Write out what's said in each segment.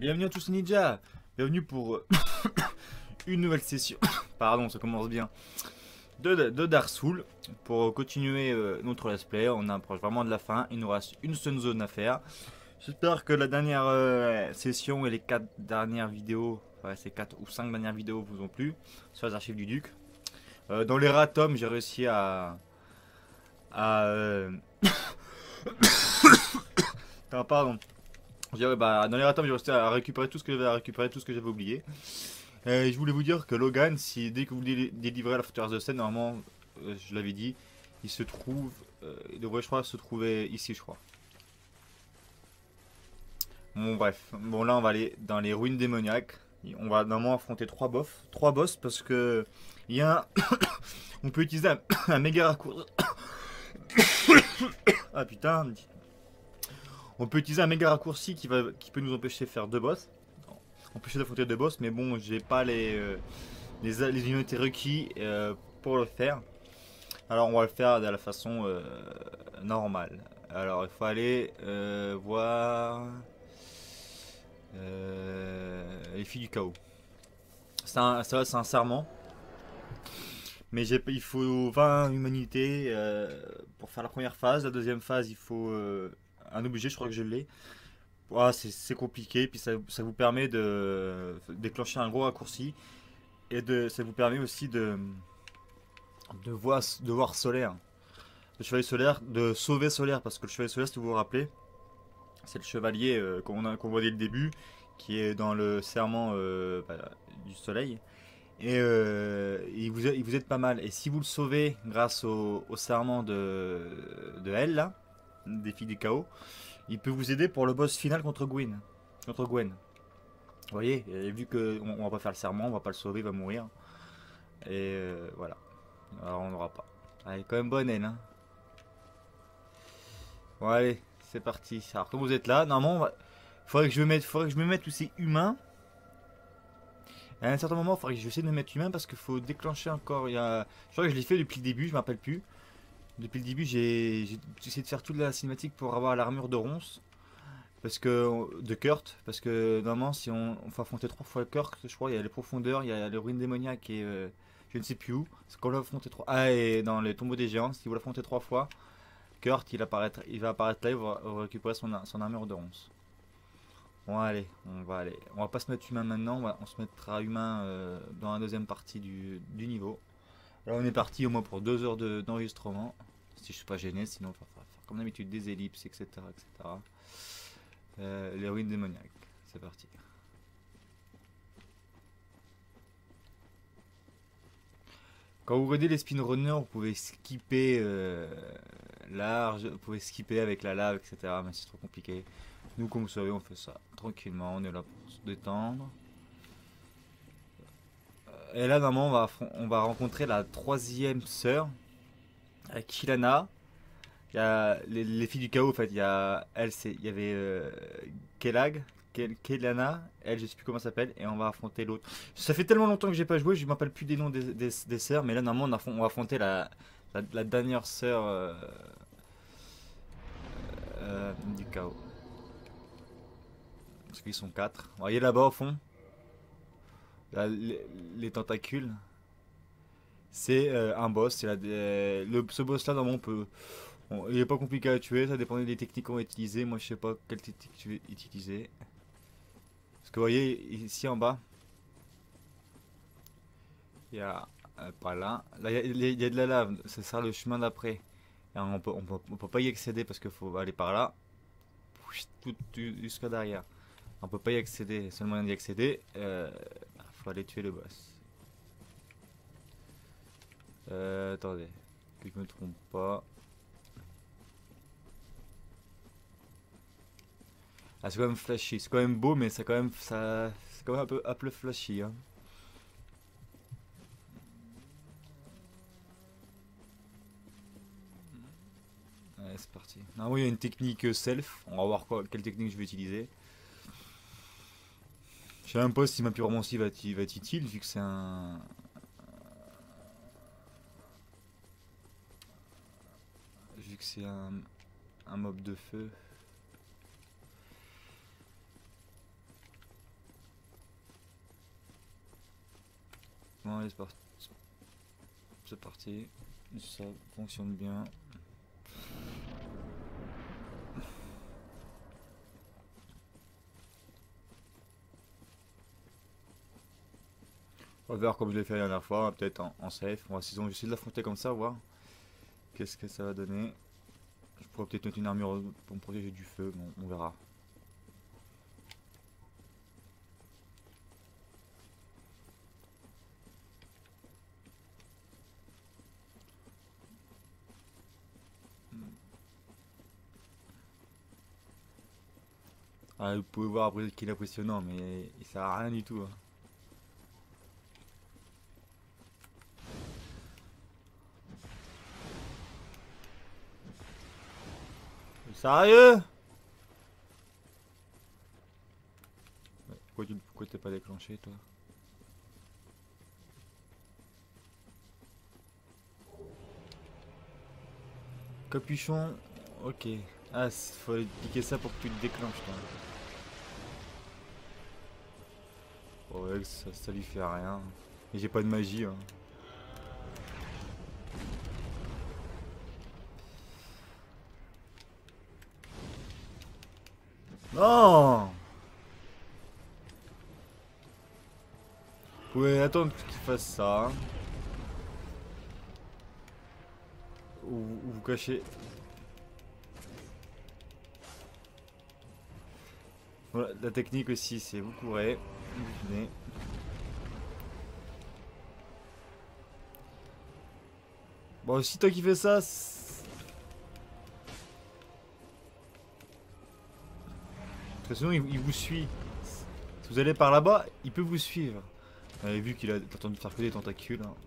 Bienvenue à tous les ninjas. Bienvenue pour une nouvelle session. Pardon, ça commence bien. De Dark Souls. Pour continuer notre let's play, on approche vraiment de la fin. Il nous reste une seule zone à faire. J'espère que la dernière session et les 4 dernières vidéos, enfin ces 4 ou 5 dernières vidéos vous ont plu sur les archives du Duc. Dans les ratomes, j'ai réussi à ah, pardon. Dans les ratomes, j'ai réussi à récupérer tout ce que j'avais à récupérer, tout ce que j'avais oublié. Je voulais vous dire que Logan, si dès que vous délivrez la forteresse de Seine, normalement, je l'avais dit, il se trouve, il devrait, je crois, se trouver ici, je crois. Bon, bref. Bon, là, on va aller dans les ruines démoniaques. On va normalement affronter trois boss parce que il y a un... on peut utiliser un méga raccourci. Ah putain. On peut utiliser un méga raccourci qui peut nous empêcher de faire deux boss. Empêcher d'affronter deux boss, mais bon, j'ai pas les unités requis pour le faire. Alors on va le faire de la façon normale. Alors il faut aller voir les filles du chaos. C'est un serment. Mais il faut 20 humanités pour faire la première phase. La deuxième phase, il faut un objet, je crois que je l'ai. Ah, c'est compliqué, puis ça vous permet de déclencher un gros raccourci. Ça vous permet aussi de voir solaire. Le chevalier solaire, de sauver solaire, parce que le chevalier solaire, si vous vous rappelez, c'est le chevalier qu'on voit dès le début, qui est dans le serment du soleil. Et il vous aide pas mal. Et si vous le sauvez grâce au serment de elle, là, des filles du chaos, il peut vous aider pour le boss final contre Gwen. Vous voyez, et vu qu'on va pas faire le serment, on va pas le sauver, il va mourir. Et voilà. Alors on n'aura pas. Elle est quand même bonne, elle, hein. Bon, allez, c'est parti. Alors, quand vous êtes là, normalement, faudrait que je me mette tous ces humains. Et à un certain moment, il faudrait que j'essaie de me mettre humain parce qu'il faut déclencher encore. Je crois que je l'ai fait depuis le début, je me rappelle plus. Depuis le début, j'ai essayé de faire toute la cinématique pour avoir l'armure de Ronce. De Kurt. Parce que normalement, si on faut affronter trois fois Kurt, je crois, il y a les profondeurs, il y a les ruines démoniaques et je ne sais plus où. C'est qu'on l'a affronté trois. Ah, et dans les tombeaux des géants, si vous l'affrontez trois fois, Kurt, il va apparaître là, il va récupérer son armure de ronce. Bon, allez, on va aller. On va pas se mettre humain maintenant, on se mettra humain dans la deuxième partie du niveau. Là, on est parti au moins pour 2 heures d'enregistrement. Si je suis pas gêné, sinon, il va faire comme d'habitude des ellipses, etc. etc. Les ruines démoniaques, c'est parti. Quand vous regardez les speedrunners, vous pouvez skipper large, vous pouvez skipper avec la lave, etc. Mais c'est trop compliqué. Nous, comme vous savez, on fait ça tranquillement. On est là pour se détendre. Et là, normalement, on va rencontrer la troisième sœur, Kilana. Il y a les filles du chaos, en fait. Il y avait Kelag, Kelana, elle, je sais plus comment ça s'appelle, et on va affronter l'autre. Ça fait tellement longtemps que j'ai pas joué, je me rappelle plus des noms des sœurs, mais là, normalement, on va affronter la dernière sœur du chaos. Parce qu'ils sont 4. Vous voyez là-bas au fond, là, les tentacules. C'est un boss. Ce boss-là, normalement, il est pas compliqué à tuer. Ça dépend des techniques qu'on va utiliser. Moi, je sais pas quelle technique je vais utiliser. Parce que vous voyez, ici en bas, il y a pas là. Là, il y a de la lave. Ce sera le chemin d'après. Et on peut pas y accéder parce qu'il faut aller par là. Tout jusqu'à derrière. On peut pas y accéder. Le seul moyen d'y accéder, faut aller tuer le boss. Attendez, que je me trompe pas. Ah, c'est quand même flashy, c'est quand même beau, mais c'est quand même un peu flashy, hein. Ouais, c'est parti. Ah oui, il y a une technique self. On va voir quelle technique je vais utiliser. Je sais même pas si ma pyromancie va être utile, vu que c'est un mob de feu. Bon, allez, c'est parti. Ça fonctionne bien. On va voir comme je l'ai fait la dernière fois, peut-être en safe. On va essayer de l'affronter comme ça, voir qu'est-ce que ça va donner. Je pourrais peut-être mettre une armure pour me protéger du feu, bon, on verra. Ah, vous pouvez voir après qu'il est impressionnant, mais il sert à rien du tout, hein. Sérieux? Ouais, pourquoi t'es pas déclenché, toi? Capuchon, ok. Ah, faut cliquer ça pour que tu te déclenches, toi. Ouais, ça lui fait rien. Et j'ai pas de magie, hein. Non! Vous pouvez attendre qu'il fasse ça. Ou vous cachez. Voilà, la technique aussi, c'est vous courez, vous venez. Bon, si toi qui fais ça, parce que sinon il vous suit. Si vous allez par là-bas, il peut vous suivre. Vous avez vu qu'il a tenté de faire que des tentacules, hein.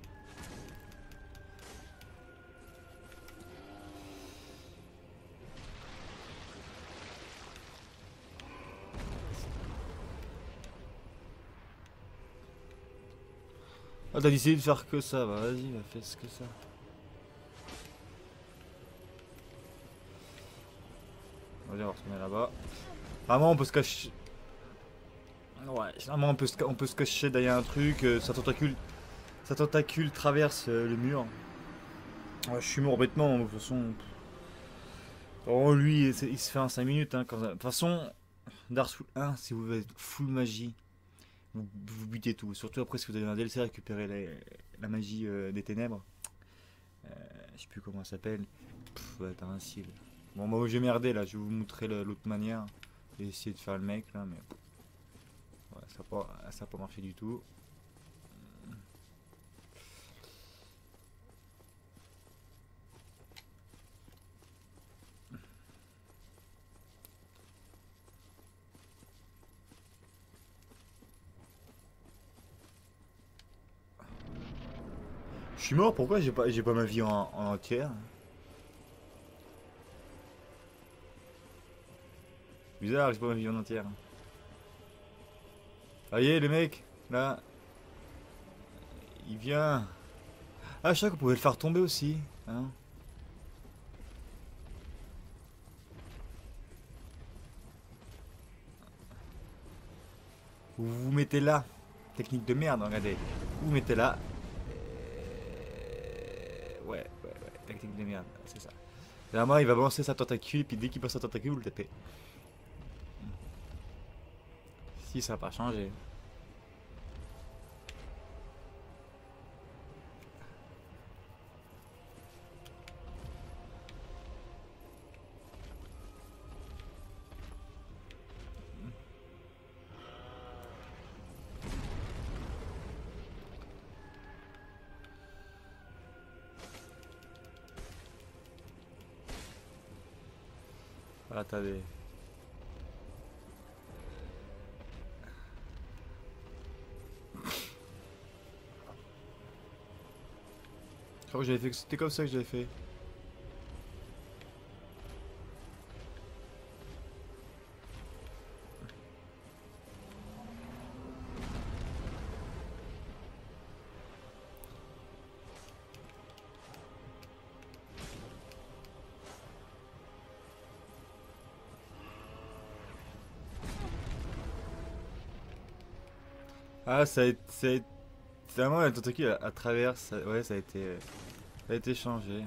Ah, t'as décidé de faire que ça, bah vas-y, va faire ce que ça. Vas-y, on va retourner là-bas. Vraiment, on peut se cacher. Ouais, généralement on peut se cacher derrière un truc, sa tentacule traverse le mur. Ouais, je suis mort bêtement, de toute façon. Oh, lui, il se fait en 5 minutes, hein. De toute façon, Dark Souls 1, si vous êtes full magie, vous butez tout. Surtout après, si vous avez un DLC récupérer la magie des ténèbres. Je sais plus comment ça s'appelle. Ouais, t'as un cil. Bon, moi, j'ai merdé là, je vais vous montrer l'autre manière. J'ai essayé de faire le mec là, mais. Ouais, ça a pas marché du tout. Je suis mort, pourquoi j'ai pas ma vie en entière? Bizarre, j'ai pas ma vie en entière. Ça y est, le mec, là, il vient. Ah, je sais qu'on pouvait le faire tomber aussi, hein. Vous vous mettez là. Technique de merde, regardez. Vous vous mettez là. Ouais. Technique de merde, c'est ça. Généralement, il va balancer sa tentacule, puis dès qu'il passe sa tentacule, vous le tapez. Si, ça n'a pas changé. Voilà, t'as des. Je crois que j'avais fait. C'était comme ça que j'avais fait. Ah, ça a été Finalement, la tentacule à travers, ouais, ça a été changé.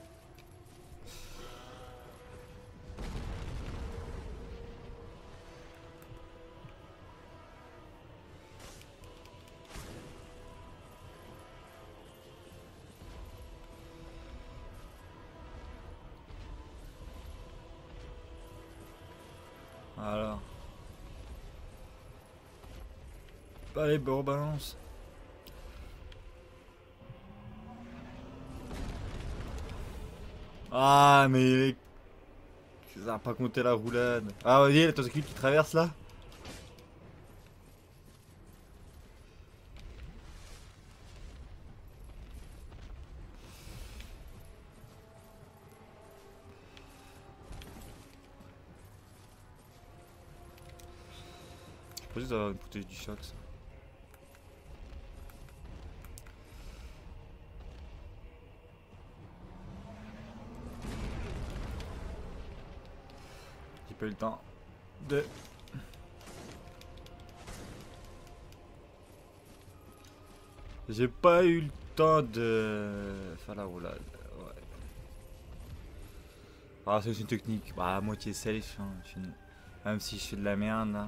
Alors. Allez, bon, balance. Ah, mais ça va pas compter la roulade. Ah, vous voyez la tentacule qui traverse là? Je peux juste avoir une protège du choc, ça. J'ai pas eu le temps de... J'ai pas eu le temps de faire la roulade. Ouais. Ah, c'est une technique. Bah, à moitié safe. Hein. Même si je fais de la merde là.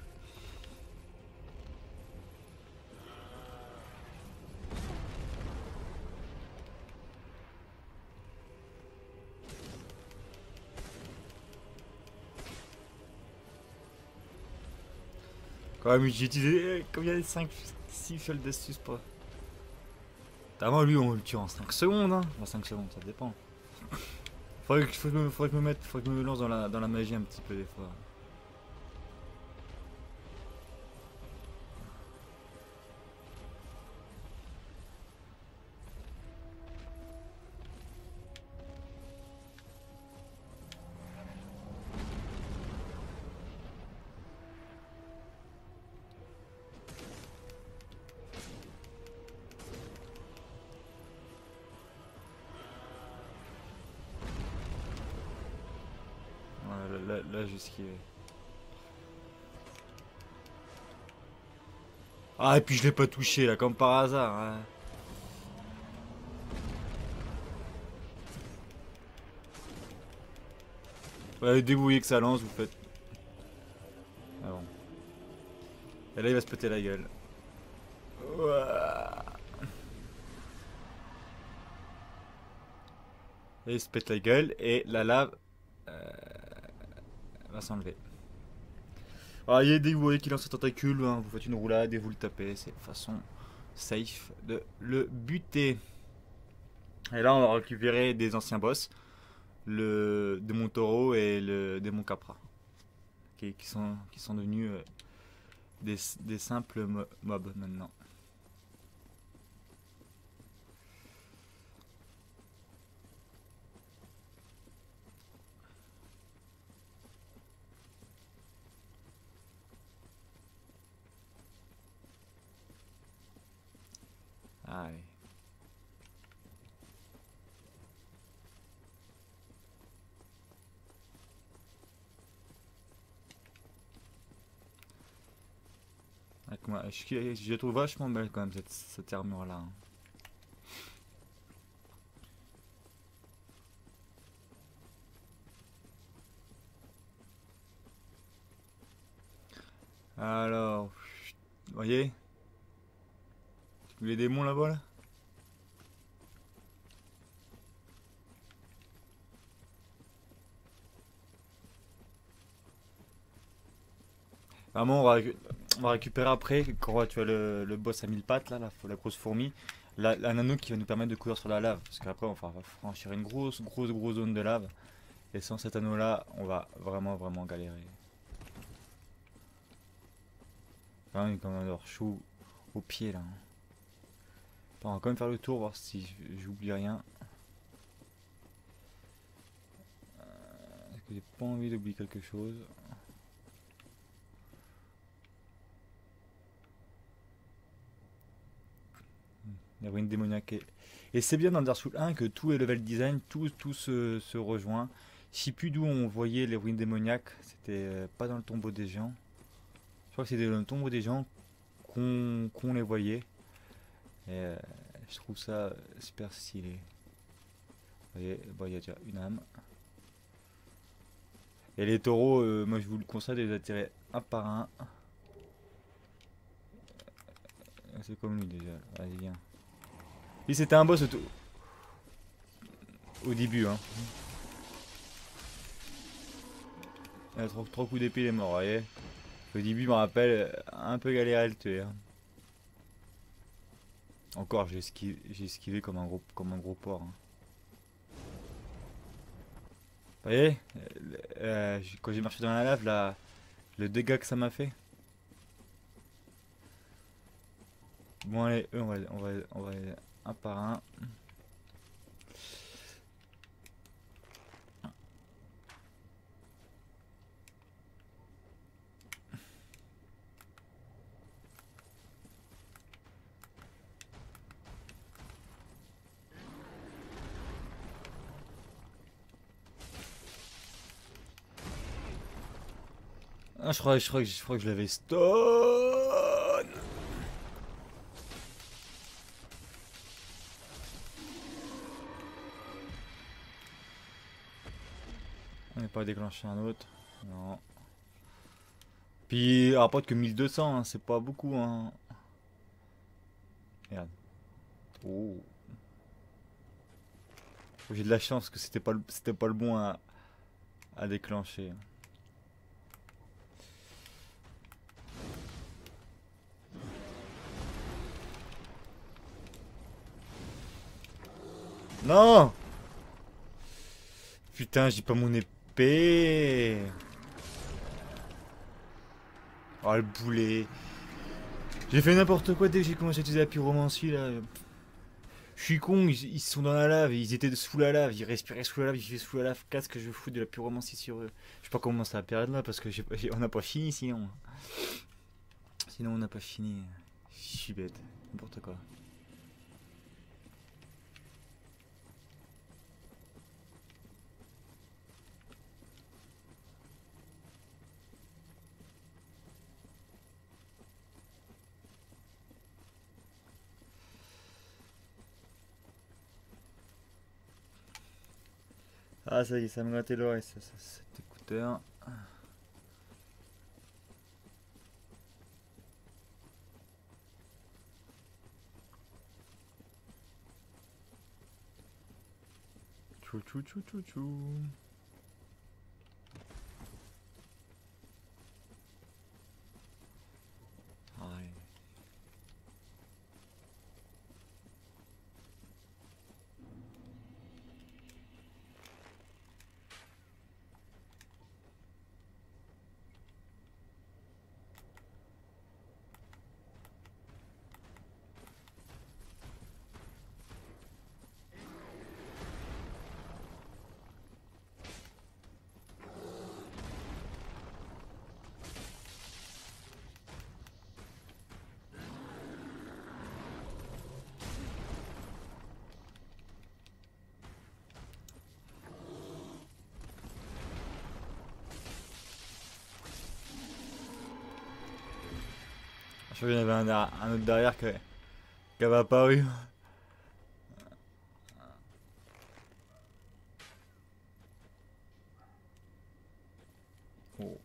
Quand même, j'ai utilisé combien de 5, 6 fioles d'astuce pour. Avant, lui, on le tue en 5 secondes. Hein. Enfin, 5 secondes, ça dépend. Faudrait que je me lance dans la magie un petit peu des fois. Ouais, là j'ai esquivé. Ah, et puis je l'ai pas touché là, comme par hasard. Hein. Ouais, dès que vous voyez que ça lance, vous faites. Ah bon. Et là, il va se péter la gueule. Ouah. Et il se pète la gueule et la lave va s'enlever. Alors, il y a des vous voyez qu'il lance un tentacule, hein, vous faites une roulade et vous le tapez. C'est la façon safe de le buter. Et là, on va récupérer des anciens boss, le démon taureau et le démon capra, qui sont devenus des simples mobs maintenant. Allez. Je la trouve vachement belle quand même cette armure là. Alors, vous voyez les démons là-bas là. Vraiment, on va récupérer après, quand tu as le boss à 1000 pattes, là, la grosse fourmi, un anneau qui va nous permettre de courir sur la lave. Parce qu'après, on va franchir une grosse zone de lave. Et sans cet anneau-là, on va vraiment galérer. Enfin, il est quand même avoir chaud au pied, là. Bon, on va quand même faire le tour, voir si j'oublie rien. Est-ce que j'ai pas envie d'oublier quelque chose? La ruine démoniaque. Et c'est bien dans Dark Souls 1 que tout est level design, tout se rejoint. Je sais plus d'où on voyait les ruines démoniaques. C'était pas dans le tombeau des géants. Je crois que c'était dans le tombeau des géants qu'on les voyait. Et je trouve ça super stylé. Vous voyez, bon, il y a déjà une âme. Et les taureaux, moi je vous le conseille de les attirer un par un. C'est comme lui déjà. Vas-y, viens. Lui, c'était un boss au début. Hein. Il a trois coups d'épée, il est mort, vous voyez. Au début, je me rappelle, un peu galéré à le tuer. Hein. Encore, j'ai esquivé comme un gros porc. Hein. Vous voyez, quand j'ai marché dans la lave, le dégât que ça m'a fait. Bon, allez, eux, on va aller un par un. Ah, je crois que je l'avais stone. On n'est pas déclenché un autre. Non. Puis, rapporte que 1200, hein, c'est pas beaucoup. Hein. Merde. Oh. J'ai de la chance que c'était pas le bon à déclencher. Non! Putain, j'ai pas mon épée. Oh le boulet. J'ai fait n'importe quoi dès que j'ai commencé à utiliser la pyromancie là. Je suis con, ils sont dans la lave, ils étaient sous la lave, ils respiraient sous la lave, ils vivaient sous la lave. Qu'est-ce que je fous de la pyromancie sur eux? Je sais pas comment ça va période là parce que on n'a pas fini sinon. Sinon on n'a pas fini. Je suis bête, n'importe quoi. Ah ça y est, ça me grattait l'oreille cet écouteur. Tchou tchou tchou tchou tchou. Ouais. Je crois qu'il y en avait un autre derrière qui avait apparu. Oh.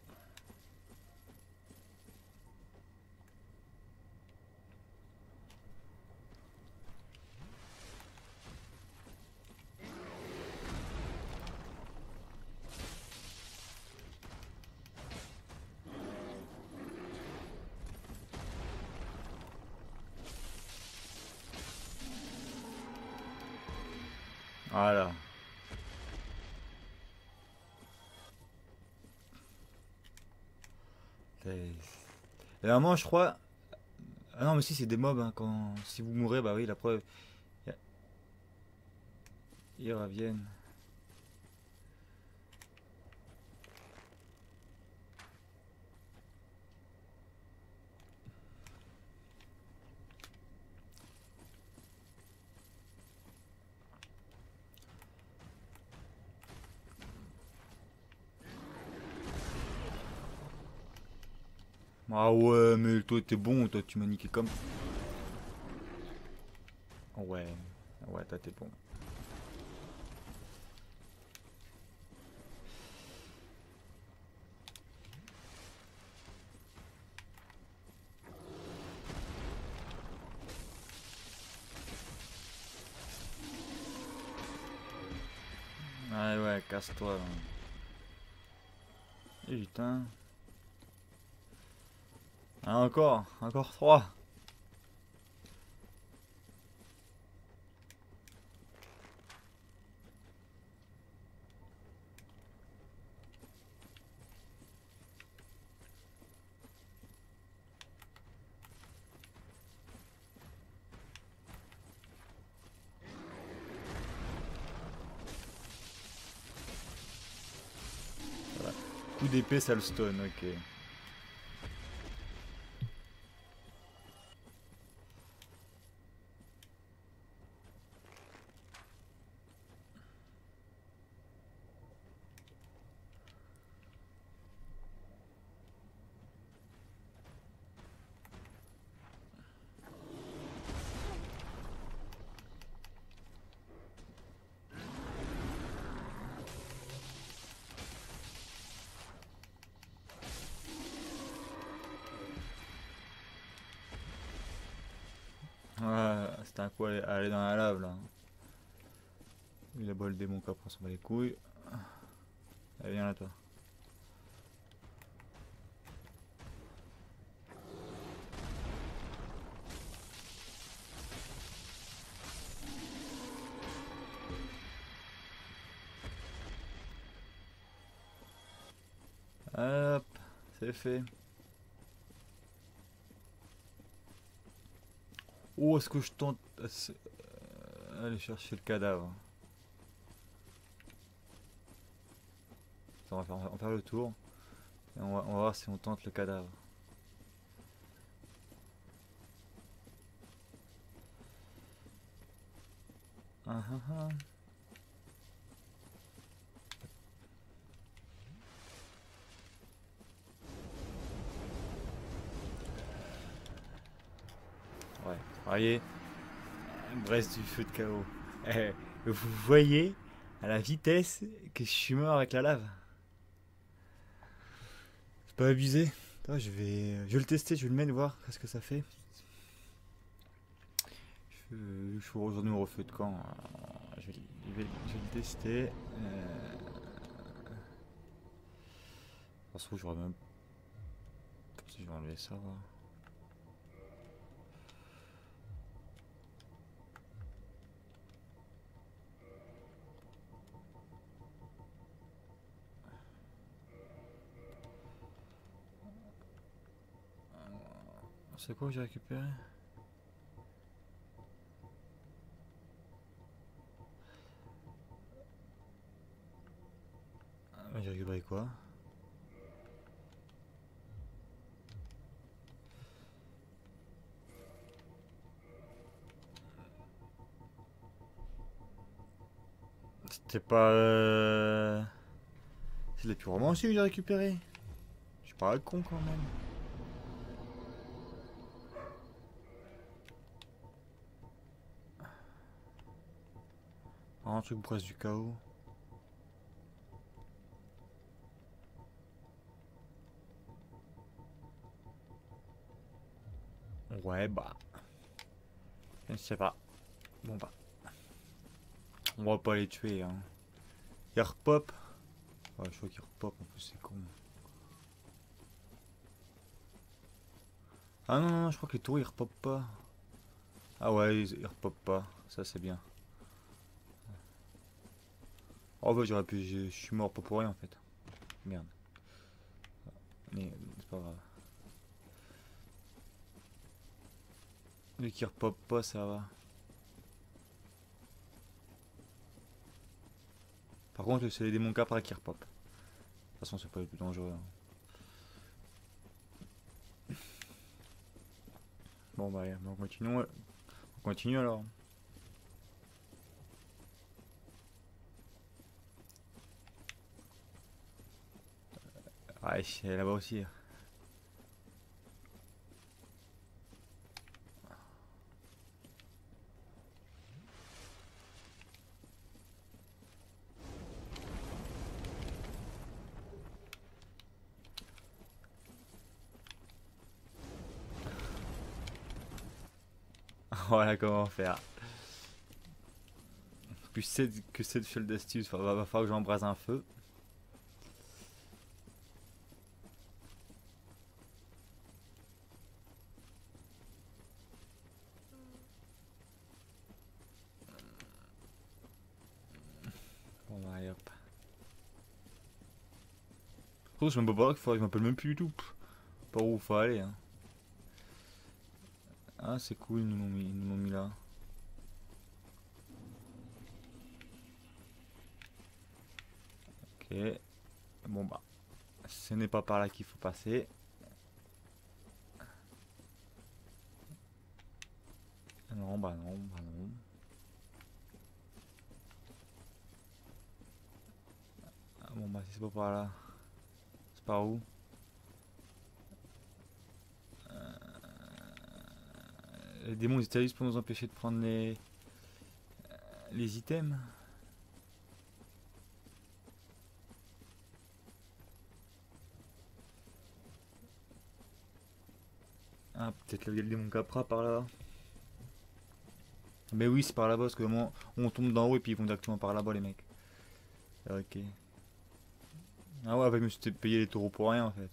Voilà. Et vraiment, je crois. Ah non, mais si, c'est des mobs. Hein, si vous mourrez, bah oui, la preuve. y a- Ils reviennent. Ah ouais, mais toi, t'es bon. Toi, tu m'as niqué comme. Ouais, ouais, t'es bon. Ouais, ouais, casse-toi. Et putain. Ah, encore 3. Coup d'épée, ça le stun, ok. Ouais, c'était un coup à aller dans la lave là. Il a beau le démon qui prend s'en bat les couilles. Allez, viens là toi. Hop, c'est fait. Oh, est-ce que je tente aller chercher le cadavre? Attends, on va faire le tour. Et on va voir si on tente le cadavre. Ah, ah, ah. Ouais, voyez, Brest du feu de chaos. Eh, vous voyez à la vitesse que je suis mort avec la lave. C'est pas abusé. Attends, je vais le tester, je vais le mettre voir ce que ça fait. Je suis aujourd'hui au refeu de camp. Je vais le tester. Ça se trouve, j'aurais même. Si je vais enlever ça. Va. C'est quoi que j'ai récupéré? J'ai récupéré quoi? C'était pas. C'est les plus romanciers que j'ai récupéré. Je suis pas un con quand même. Un truc Brest du chaos. Ouais, bah. Je sais pas. Bon, bah. On va pas les tuer, hein. Ils repop. Ouais, je crois qu'ils repop en plus, c'est con. Ah non, non, non, je crois que les tours ils repop pas. Ah ouais, ils repop pas. Ça, c'est bien. Oh bah, j'aurais pu. Je suis mort pas pour rien en fait. Merde. Mais c'est pas grave. Lui qui repop pas, ça va. Par contre, c'est les démons capra qui repop. De toute façon, c'est pas les plus dangereux, hein. Bon, bah, on continue. On continue alors. Ouais, elle est là-bas aussi. Voilà comment faire. Plus 7 que 7 fioles d'astuce, va falloir que j'embrase un feu. Bon bah allez hop. Oh, je m'appelle même plus du tout. Par où faut aller hein. Ah c'est cool, ils nous l'ont mis là. Ok. Bon bah. Ce n'est pas par là qu'il faut passer. Non, bah non, bah non. Ah, bon bah si c'est pas par là. C'est par où? Les démons ils utilisent pour nous empêcher de prendre les items. Ah peut-être là il y a le démon Capra par là. Mais oui c'est par là-bas parce que moi on tombe d'en haut et puis ils vont directement par là-bas les mecs. Ok. Ah ouais, je me suis payé les taureaux pour rien en fait.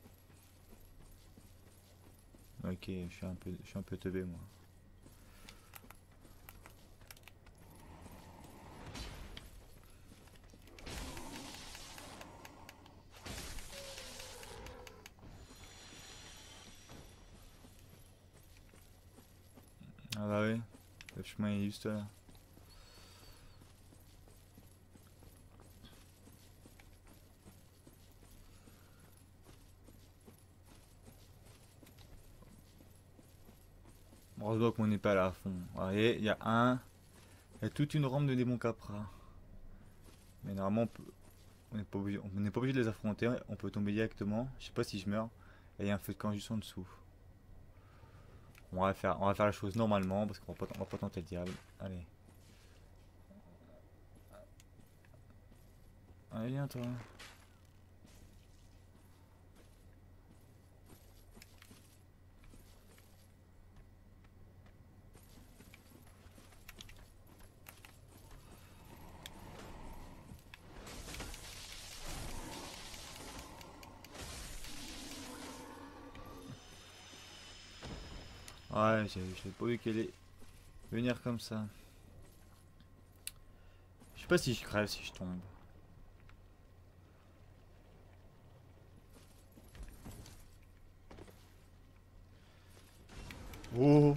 Ok, je suis un peu teubé moi. Ah bah oui, le chemin est juste là. Heureusement qu'on n'est pas là à fond. Vous voyez, il y a toute une rampe de démons Capra. Mais normalement on n'est pas obligé de les affronter, on peut tomber directement. Je sais pas si je meurs. Et il y a un feu de camp juste en dessous. On va faire la chose normalement parce on va pas tenter le diable. Allez. Allez, viens toi. Ouais, j'ai pas vu qu'elle allait venir comme ça. Je sais pas si je crève si je tombe. Oh!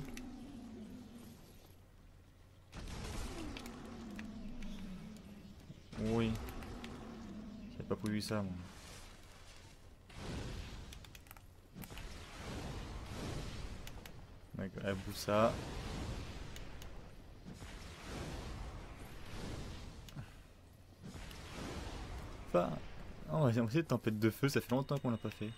Oui. J'ai pas prévu ça moi. Mec, elle bout ça. Enfin, on va essayer de tempête de feu, ça fait longtemps qu'on l'a pas fait.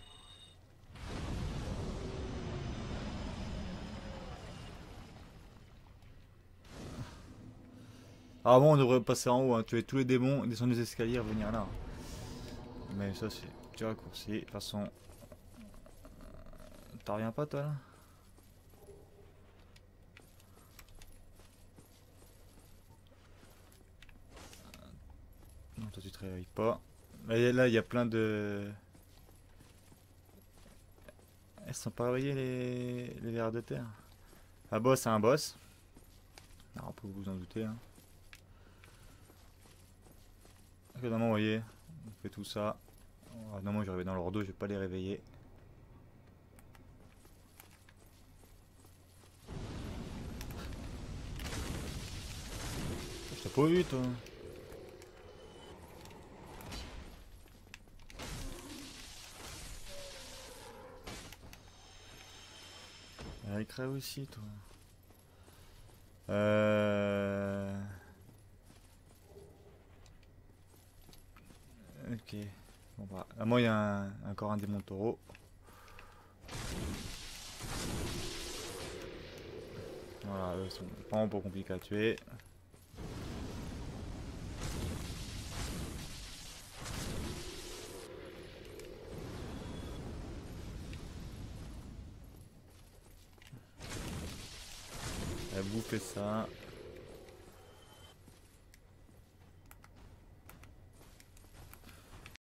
Ah bon, on devrait passer en haut, hein, tuer tous les démons, descendre les escaliers et revenir là. Mais ça c'est petit raccourci. De toute façon, t'en reviens pas toi là? Non, toi tu te réveilles pas. Mais là, il y a plein de... Elles sont pas réveillées les vers de terre. Un boss, c'est un boss. Alors, on peut vous en douter. Hein. Ok, normalement, vous voyez, on fait tout ça. Oh, non, moi je réveille dans leur dos, je vais pas les réveiller. Je t'ai pas vu toi. Il crève aussi toi. Ok. Bon bah, à moi il y a encore un démon taureau. Voilà, eux sont vraiment pas compliqués à tuer. bouffer ça.